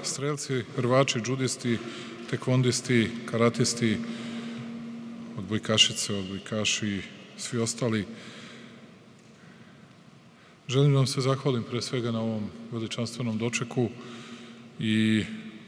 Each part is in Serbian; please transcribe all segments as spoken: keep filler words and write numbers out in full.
Strelci, rvači, džudisti, tekvondisti, karatisti, odbojkašice, odbojkaši, svi ostali. Želim da vam se zahvalim pre svega na ovom veličanstvenom dočeku i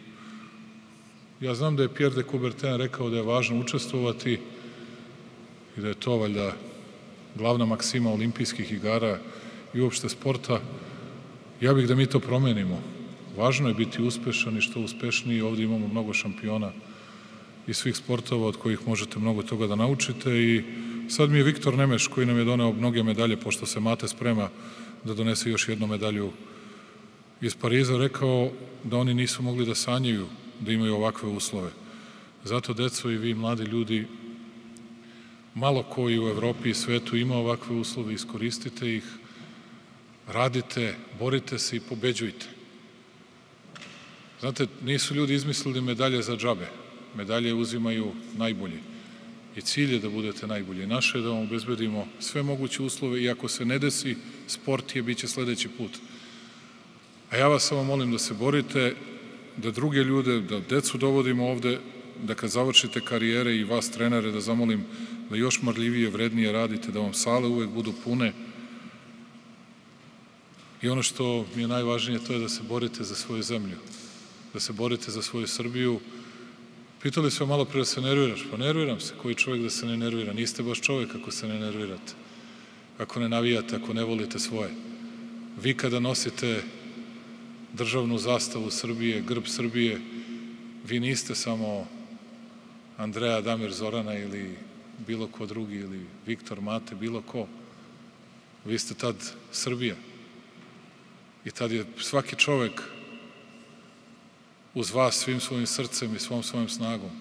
ja znam da je Pierre de Coubertin rekao da je važno učestvovati i da je to valjda glavna maksima olimpijskih igara i uopšte sporta. Ja bih da mi to promenimo. Važno je biti uspešan i što uspešniji. Ovde imamo mnogo šampiona iz svih sportova od kojih možete mnogo toga da naučite i sad mi je Viktor Nemeš koji nam je doneo mnoge medalje, pošto se Mate sprema da donese još jednu medalju iz Pariza, rekao da oni nisu mogli da sanjaju da imaju ovakve uslove. Zato, deco, i vi, mladi ljudi, malo koji u Evropi i svetu ima ovakve uslove, iskoristite ih, radite, borite se i pobeđujte. Znate, nisu ljudi izmislili medalje za džabe. Medalje uzimaju najbolji. I cilj je da budete najbolji. Naše je da vam obezbedimo sve moguće uslove i ako se ne desi, sport je, bit će sledeći put. A ja vas samo molim da se borite, da druge ljude, da decu dovodimo ovde, da kad završite karijere i vas trenere, da zamolim da još marljivije, vrednije radite, da vam sale uvek budu pune. I ono što mi je najvažnije, to je da se borite za svoju zemlju, da se borite za svoju Srbiju. Pitali su malo pre da se nerviraš, pa nerviram se, koji čovjek da se ne nervira, niste baš čovjek ako se ne nervirate, ako ne navijate, ako ne volite svoje. Vi kada nosite državnu zastavu Srbije, grb Srbije, vi niste samo Andreja, Damir, Zorana ili bilo ko drugi, ili Viktor, Mate, bilo ko. Vi ste tad Srbija. I tad je svaki čovek uz vas svim svojim srcem i svom svojim snagom.